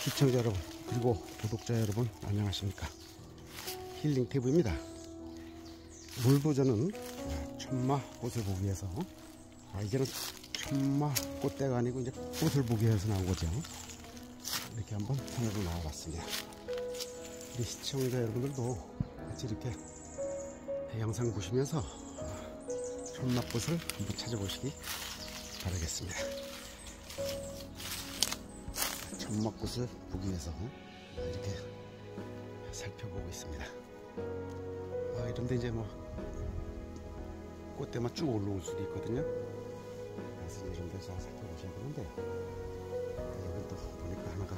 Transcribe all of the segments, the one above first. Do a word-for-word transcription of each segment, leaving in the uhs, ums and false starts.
시청자 여러분 그리고 구독자 여러분 안녕하십니까. 힐링티브입니다. 물부전은 천마 꽃을 보기 위해서, 아, 이제는 천마 꽃대가 아니고 이제 꽃을 보기 위해서 나온 거죠. 이렇게 한번 산으로 나와봤습니다. 우리 시청자 여러분들도 같이 이렇게 영상 보시면서 천마꽃을 한번 찾아보시기 바라겠습니다. 천마꽃을 보기 위해서 이렇게 살펴보고 있습니다. 아, 이런데 이제 뭐 꽃대만 쭉 올라올 수도 있거든요. 그래서 이런 데서 잘 살펴보셔야 되는데, 여기 또 보니까 하나가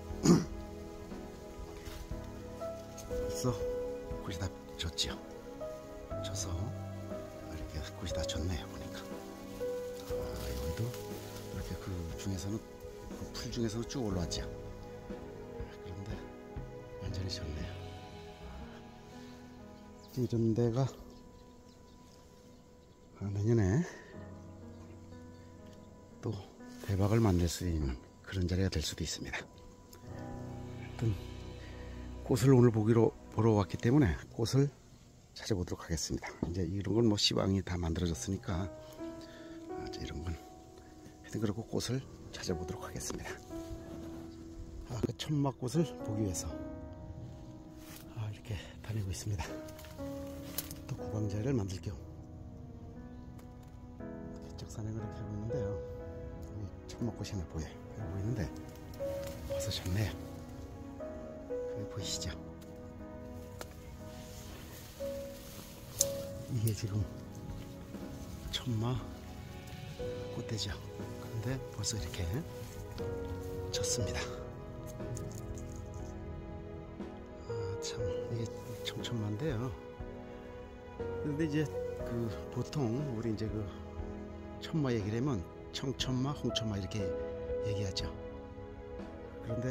벌써 꽃이 다 졌지요. 져서 이렇게 꽃이 다 졌네요. 보니까 아, 여기도 이렇게 그 중에서는 그 풀 중에서는 쭉 올라왔죠. 그런데 완전히 졌네요. 이런 데가 내년에 또 대박을 만들 수 있는 그런 자리가 될 수도 있습니다. 하여튼 꽃을 오늘 보기로 보러 왔기 때문에 꽃을 찾아보도록 하겠습니다. 이제 이런 건 뭐 시황이 다 만들어졌으니까 이제 이런 건 하여튼 그렇고 꽃을 찾아보도록 하겠습니다. 아, 그 천마꽃을 보기 위해서 아, 이렇게 다니고 있습니다. 또 구강자리를 만들 겸 이쪽 산행을 이렇게 하고 있는데요. 여기 천마꽃이 하나 보여요. 보이는데 벌써 졌네요. 그게 보이시죠? 이게 지금 천마 꽃대죠. 그런데 벌써 이렇게 졌습니다. 아, 참 이게 청천마인데요. 그런데 이제 그 보통 우리 이제 그 천마 얘기를 하면 청천마, 홍천마 이렇게 얘기하죠. 그런데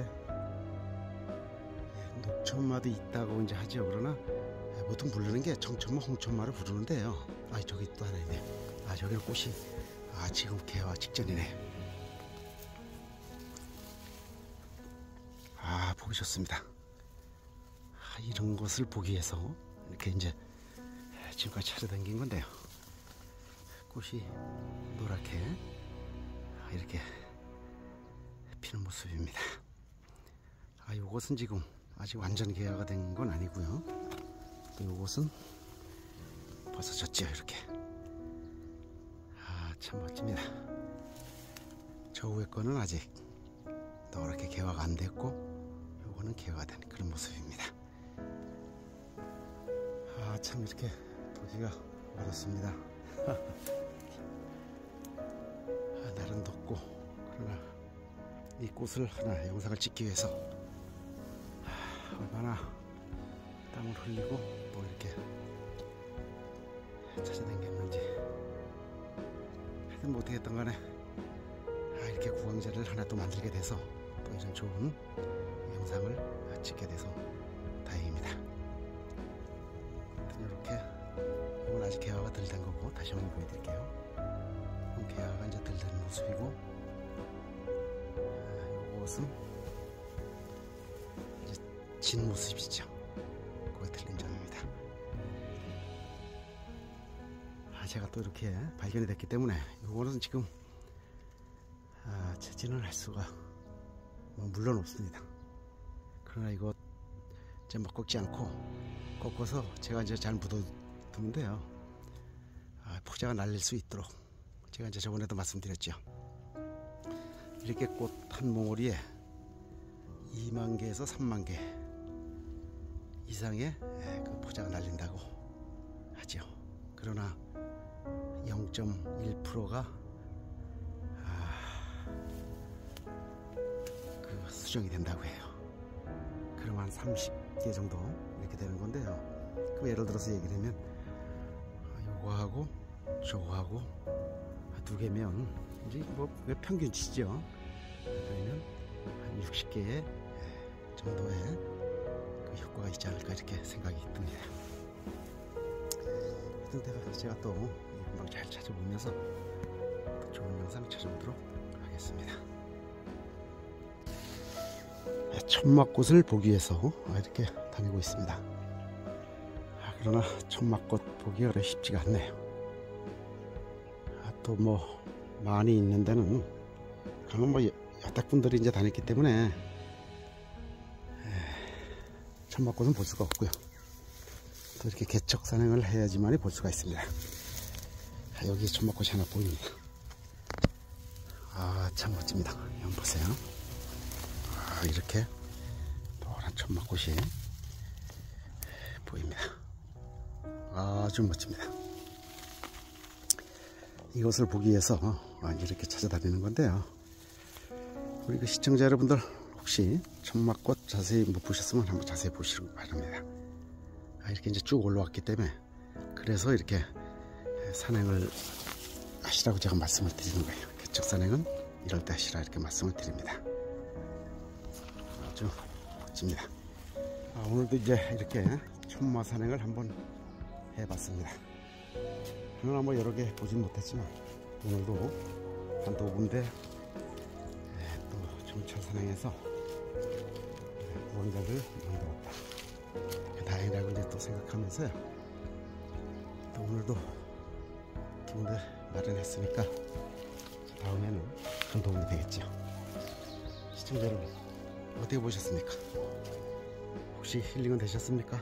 녹천마도 있다고 이제 하죠. 그러나 보통 부르는 게 청천마, 홍천마를 부르는데요. 아, 저기 또 하나 있네요. 아, 저기는 꽃이 아, 지금 개화 직전이네. 아, 보기 좋습니다. 아, 이런 것을 보기 위해서 이렇게 이제 지금까지 찾아다닌 건데요. 꽃이 노랗게 이렇게 피는 모습입니다. 아, 이것은 지금 아직 완전 개화가 된 건 아니고요. 또 이것은 벌써 졌죠. 이렇게. 아, 참 멋집니다. 저 위에 거는 아직 노랗게 개화가 안 됐고, 요거는 개화가 된 그런 모습입니다. 아, 참 이렇게 보기가 어렵습니다. 아, 날은 덥고, 그러나 이 꽃을 하나 영상을 찍기 위해서 아, 얼마나 땀을 흘리고 뭐 이렇게 찾아다녔는지. 하여튼 못하겠던 간에 아, 이렇게 구강자를 하나 또 만들게 돼서 또 이런 좋은 영상을 찍게 돼서 다행입니다. 이렇게 이건 아직 개화가 덜 된 거고 다시 한번 보여드릴게요. 개화가 이제 덜 된 모습이고, 아, 이것은 이제 진 모습이죠. 그게 틀린 점입니다. 아, 제가 또 이렇게 발견이 됐기 때문에 이거는 지금 아, 채진을 할 수가 뭐 물론 없습니다. 그러나 이거 이제 막 꺾지 않고 꺾어서 제가 이제 잘 묻어두는데요. 아, 포자가 날릴 수 있도록 제가 이제 저번에도 말씀드렸죠. 이렇게 꽃 한 몽우리에 이만 개에서 삼만 개 이상의 그 포자가 날린다고 하죠. 그러나 영 점 일 퍼센트가 아, 그 수정이 된다고 해요. 그럼 한 삼십 개 정도 이렇게 되는 건데요. 그 예를 들어서 얘기를 하면 요거하고 저거하고 두 개면 이제 뭐 평균치죠. 그러면 한 육십 개 정도의 그 효과가 있지 않을까 이렇게 생각이 듭니다. 하여튼 제가 또 금방 잘 찾아보면서 좋은 영상 찾아보도록 하겠습니다. 천막꽃을 보기 위해서 이렇게 다니고 있습니다. 그러나 천막꽃 보기가 그래 쉽지가 않네요. 또 뭐 많이 있는 데는 가면 뭐 여타 분들이 이제 다녔기 때문에 천막꽃은 볼 수가 없고요. 또 이렇게 개척 산행을 해야지만이 볼 수가 있습니다. 여기 천막꽃이 하나 보입니다. 아, 참 멋집니다. 한번 보세요. 아, 이렇게 노란 천막꽃이 보입니다. 아주 멋집니다. 이것을 보기 위해서 이렇게 찾아다니는 건데요. 우리 그 시청자 여러분들 혹시 천막꽃 자세히 못 보셨으면 한번 자세히 보시기 바랍니다. 이렇게 이제 쭉 올라왔기 때문에 그래서 이렇게 산행을 하시라고 제가 말씀을 드리는 거예요. 개척 산행은 이럴 때 하시라 이렇게 말씀을 드립니다. 아주 멋집니다. 아, 오늘도 이제 이렇게 천마 산행을 한번 해봤습니다. 그러나 뭐 여러 개 보진 못했지만 오늘도 한 두 군데 또 정찰 산행해서 무언가를 만들었다. 다행이라고 이제 또 생각하면서요. 또 오늘도 두 군데 마련했으니까 다음에는 큰 도움이 되겠죠. 시청자 여러분 어떻게 보셨습니까? 혹시 힐링은 되셨습니까?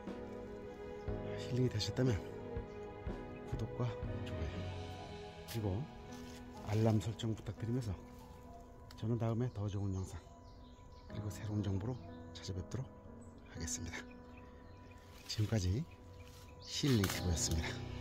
힐링이 되셨다면 구독과 좋아요 그리고 알람 설정 부탁드리면서 저는 다음에 더 좋은 영상 그리고 새로운 정보로 찾아뵙도록 하겠습니다. 지금까지 힐링 튜브였습니다.